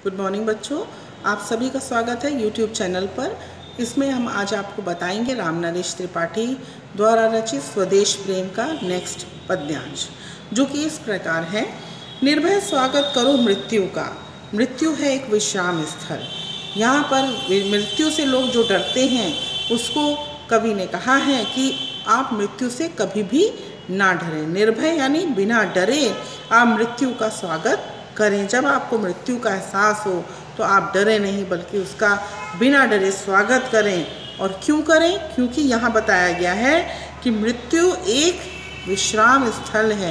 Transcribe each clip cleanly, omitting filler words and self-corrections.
Good morning बच्चों, आप सभी का स्वागत है यूट्यूब चैनल पर। इसमें हम आज आपको बताएंगे राम नरेश त्रिपाठी द्वारा रचित स्वदेश प्रेम का नेक्स्ट पद्यांश, जो कि इस प्रकार है। निर्भय स्वागत करो मृत्यु का, मृत्यु है एक विश्राम स्थल। यहाँ पर मृत्यु से लोग जो डरते हैं उसको कवि ने कहा है कि आप मृत्यु से कभी भी ना डरें। निर्भय यानी बिना डरे आप मृत्यु का स्वागत करें। जब आपको मृत्यु का एहसास हो तो आप डरे नहीं बल्कि उसका बिना डरे स्वागत करें। और क्यों करें? क्योंकि यहाँ बताया गया है कि मृत्यु एक विश्राम स्थल है।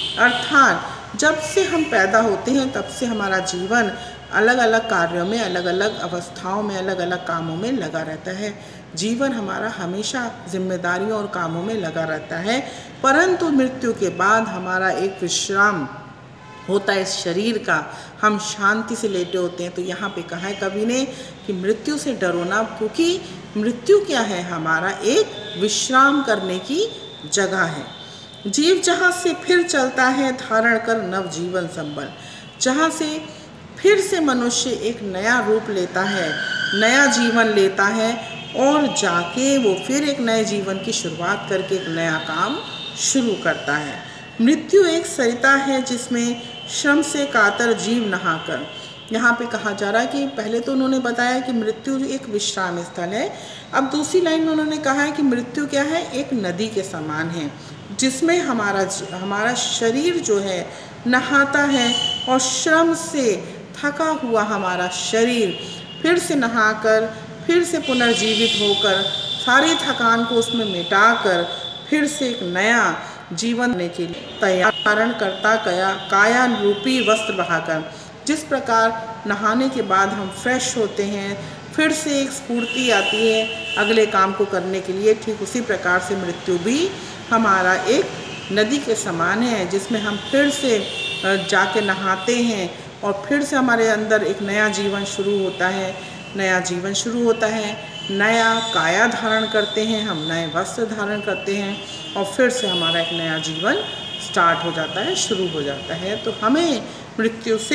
अर्थात जब से हम पैदा होते हैं तब से हमारा जीवन अलग अलग कार्यों में, अलग अलग अवस्थाओं में, अलग अलग कामों में लगा रहता है। जीवन हमारा हमेशा जिम्मेदारियों और कामों में लगा रहता है, परंतु मृत्यु के बाद हमारा एक विश्राम होता है इस शरीर का। हम शांति से लेटे होते हैं। तो यहाँ पे कहा है कवि ने कि मृत्यु से डरो ना, क्योंकि मृत्यु क्या है? हमारा एक विश्राम करने की जगह है। जीव जहाँ से फिर चलता है धारण कर नव जीवन संबल, जहाँ से फिर से मनुष्य एक नया रूप लेता है, नया जीवन लेता है और जाके वो फिर एक नए जीवन की शुरुआत करके एक नया काम शुरू करता है। मृत्यु एक सरिता है जिसमें श्रम से कातर जीव नहाकर। यहाँ पे कहा जा रहा है कि पहले तो उन्होंने बताया कि मृत्यु एक विश्राम स्थल है। अब दूसरी लाइन में उन्होंने कहा है कि मृत्यु क्या है? एक नदी के समान है जिसमें हमारा शरीर जो है नहाता है और श्रम से थका हुआ हमारा शरीर फिर से नहाकर, फिर से पुनर्जीवित होकर, सारी थकान को उसमें मिटाकर फिर से एक नया जीवन देने के लिए तैयार करता काया रूपी वस्त्र बहाकर। जिस प्रकार नहाने के बाद हम फ्रेश होते हैं, फिर से एक स्फूर्ति आती है अगले काम को करने के लिए, ठीक उसी प्रकार से मृत्यु भी हमारा एक नदी के समान है जिसमें हम फिर से जाके नहाते हैं और फिर से हमारे अंदर एक नया जीवन शुरू होता है। नया जीवन शुरू होता है, नया काया धारण करते हैं, हम नए वस्त्र धारण करते हैं और फिर से हमारा एक नया जीवन स्टार्ट हो जाता है, शुरू हो जाता है। तो हमें मृत्यु से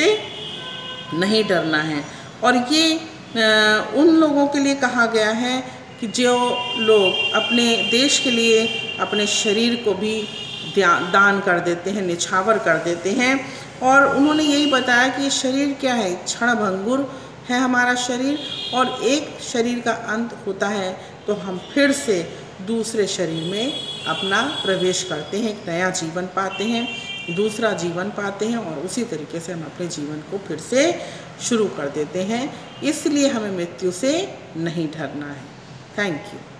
नहीं डरना है। और ये उन लोगों के लिए कहा गया है कि जो लोग अपने देश के लिए अपने शरीर को भी दान कर देते हैं, निछावर कर देते हैं। और उन्होंने यही बताया कि शरीर क्या है? क्षणभंगुर है हमारा शरीर और एक शरीर का अंत होता है तो हम फिर से दूसरे शरीर में अपना प्रवेश करते हैं, एक नया जीवन पाते हैं, दूसरा जीवन पाते हैं और उसी तरीके से हम अपने जीवन को फिर से शुरू कर देते हैं। इसलिए हमें मृत्यु से नहीं डरना है। Thank you.